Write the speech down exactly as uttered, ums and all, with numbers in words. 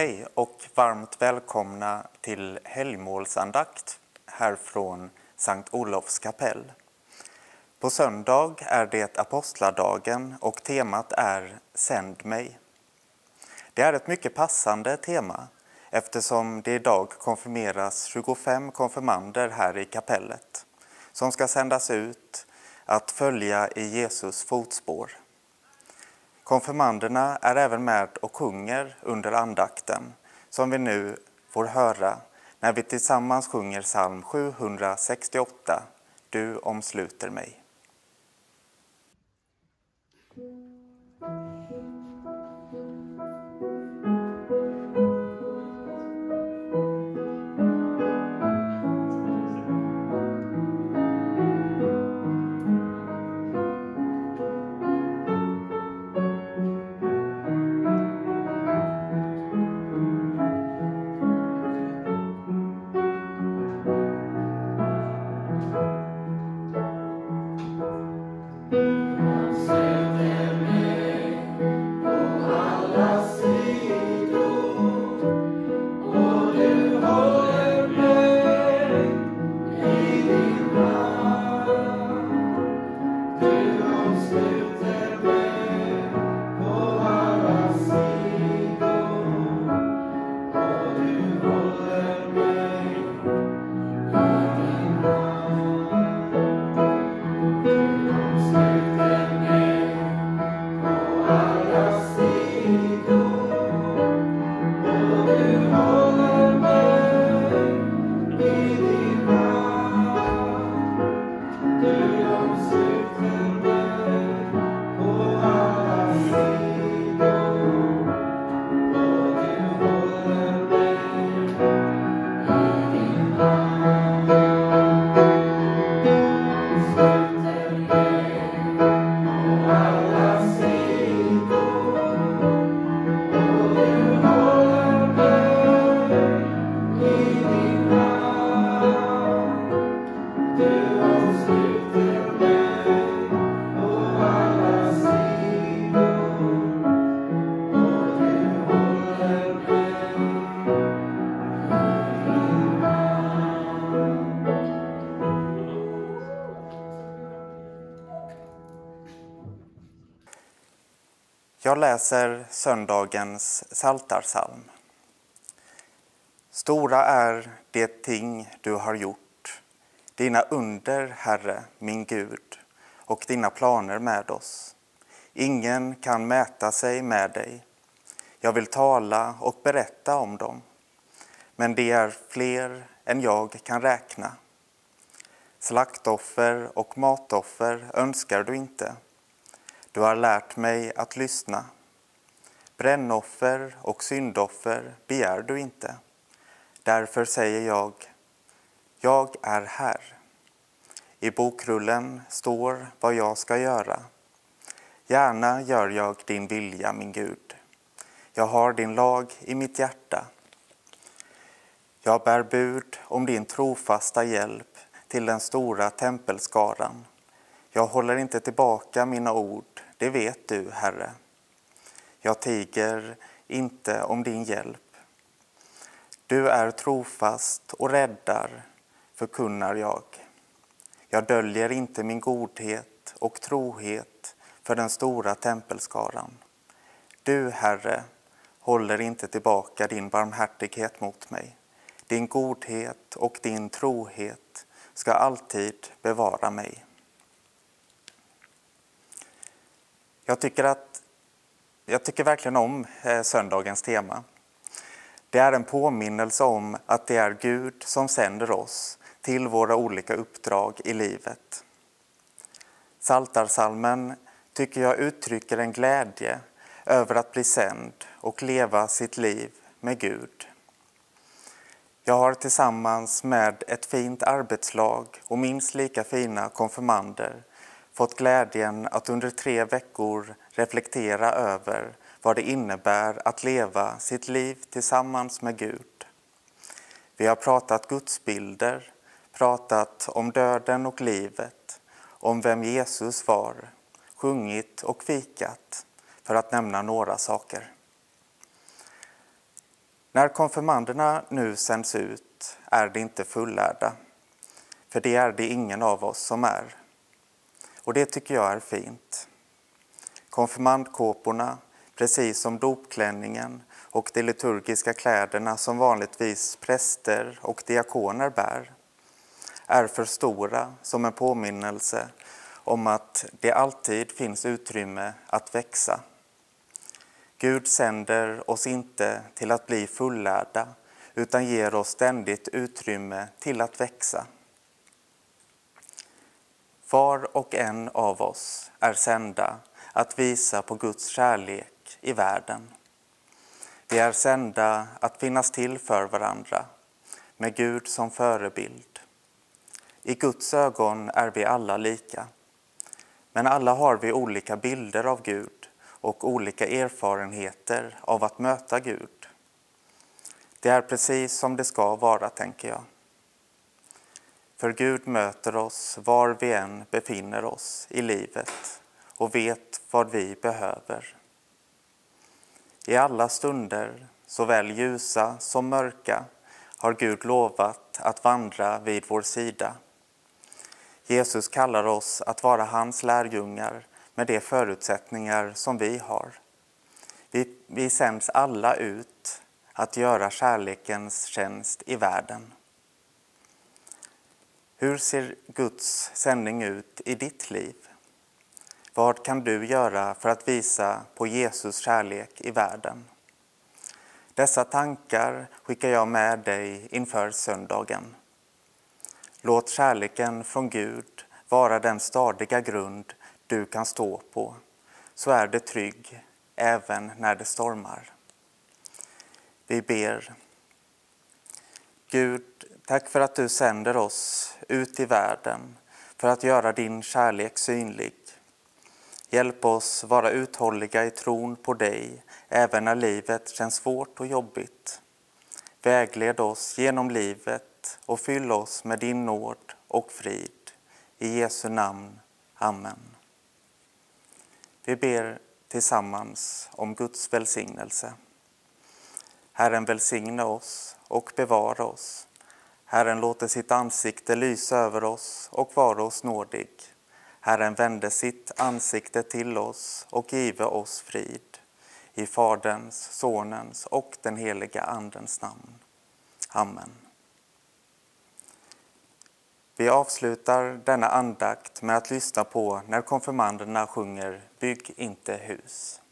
Hej och varmt välkomna till helgmålsandakt här från Sankt Olofs kapell. På söndag är det apostladagen och temat är Sänd mig. Det är ett mycket passande tema eftersom det idag konfirmeras tjugofem konfirmander här i kapellet som ska sändas ut att följa i Jesus fotspår. Konfirmanderna är även med och sjunger under andakten som vi nu får höra när vi tillsammans sjunger psalm sjuhundrasextioåtta, Du omsluter mig. Jag läser söndagens psaltarpsalm. Stora är det ting du har gjort, dina under, Herre, min Gud, och dina planer med oss. Ingen kan mäta sig med dig. Jag vill tala och berätta om dem, men det är fler än jag kan räkna. Slaktoffer och matoffer önskar du inte. Du har lärt mig att lyssna. Brännoffer och syndoffer begär du inte. Därför säger jag, jag är här. I bokrullen står vad jag ska göra. Gärna gör jag din vilja, min Gud. Jag har din lag i mitt hjärta. Jag bär bud om din trofasta hjälp till den stora tempelskaran. Jag håller inte tillbaka mina ord, det vet du, Herre. Jag tiger inte om din hjälp. Du är trofast och räddar, förkunnar jag. Jag döljer inte min godhet och trohet för den stora tempelskaran. Du, Herre, håller inte tillbaka din barmhärtighet mot mig. Din godhet och din trohet ska alltid bevara mig. Jag tycker, att, jag tycker verkligen om eh, söndagens tema. Det är en påminnelse om att det är Gud som sänder oss till våra olika uppdrag i livet. Psaltarpsalmen tycker jag uttrycker en glädje över att bli sänd och leva sitt liv med Gud. Jag har tillsammans med ett fint arbetslag och minst lika fina konfirmander fått glädjen att under tre veckor reflektera över vad det innebär att leva sitt liv tillsammans med Gud. Vi har pratat gudsbilder, pratat om döden och livet, om vem Jesus var, sjungit och fikat, för att nämna några saker. När konfirmanderna nu sänds ut är det inte fullärda, för det är det ingen av oss som är. Och det tycker jag är fint. Konfirmandkåporna, precis som dopklänningen och de liturgiska kläderna som vanligtvis präster och diakoner bär, är för stora som en påminnelse om att det alltid finns utrymme att växa. Gud sänder oss inte till att bli fullärda utan ger oss ständigt utrymme till att växa. Var och en av oss är sända att visa på Guds kärlek i världen. Vi är sända att finnas till för varandra med Gud som förebild. I Guds ögon är vi alla lika, men alla har vi olika bilder av Gud och olika erfarenheter av att möta Gud. Det är precis som det ska vara, tänker jag. För Gud möter oss var vi än befinner oss i livet och vet vad vi behöver. I alla stunder, såväl ljusa som mörka, har Gud lovat att vandra vid vår sida. Jesus kallar oss att vara hans lärjungar med de förutsättningar som vi har. Vi, vi sänds alla ut att göra kärlekens tjänst i världen. Hur ser Guds sändning ut i ditt liv? Vad kan du göra för att visa på Jesus kärlek i världen? Dessa tankar skickar jag med dig inför söndagen. Låt kärleken från Gud vara den stadiga grund du kan stå på, så är det trygg även när det stormar. Vi ber. Gud, tack för att du sänder oss ut i världen för att göra din kärlek synlig. Hjälp oss vara uthålliga i tron på dig även när livet känns svårt och jobbigt. Vägled oss genom livet och fyll oss med din nåd och frid. I Jesu namn. Amen. Vi ber tillsammans om Guds välsignelse. Herren välsigne oss och bevara oss. Herren låter sitt ansikte lysa över oss och vara oss nådig. Herren vände sitt ansikte till oss och give oss frid. I Faderns, Sonens och den heliga Andens namn. Amen. Vi avslutar denna andakt med att lyssna på när konfirmanderna sjunger Bygg inte hus.